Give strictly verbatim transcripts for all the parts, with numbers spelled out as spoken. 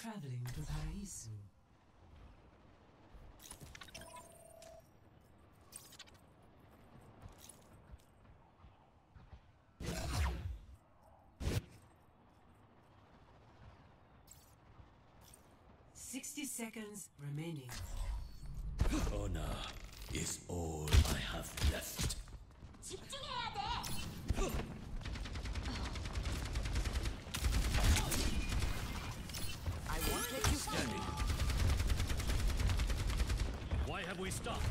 traveling to Paraiso. Sixty seconds remaining. Honor is all I have left. 집중해야 돼. I won't let you Standing. Why have we stopped?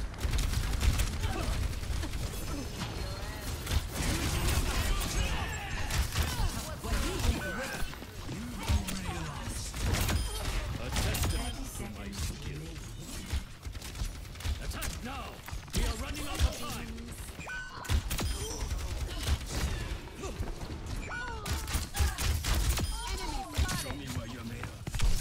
A testament to my skill. Attack now! We are running out of time! Show me where you're made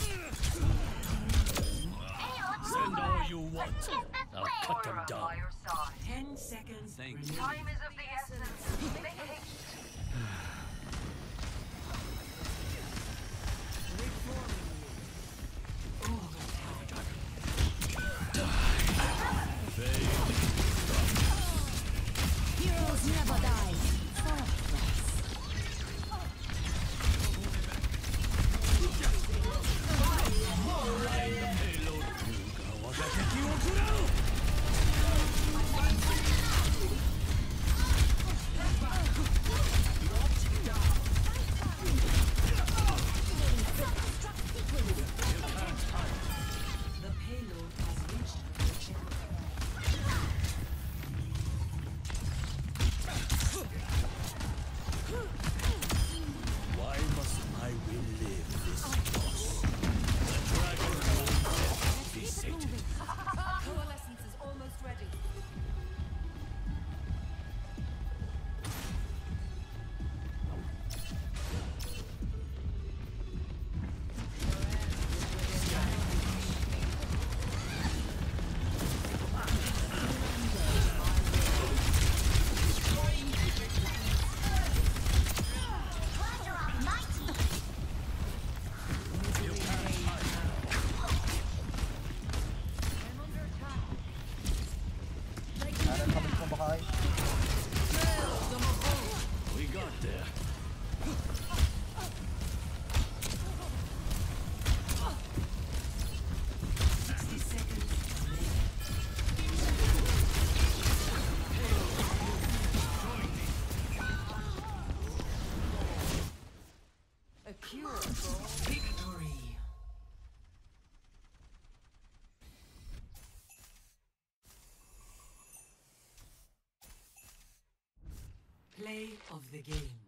of. Send all you want. I'll cut them down. Ten seconds Thank remaining. you. Time is of the essence. Make haste. Heroes never die. The payload has reached the checkpoint. Why must I relive this loss? The dragon will death be sated. Coalescence is almost ready. We got there. Sixty seconds remaining. A cure. Victory. Play of the game.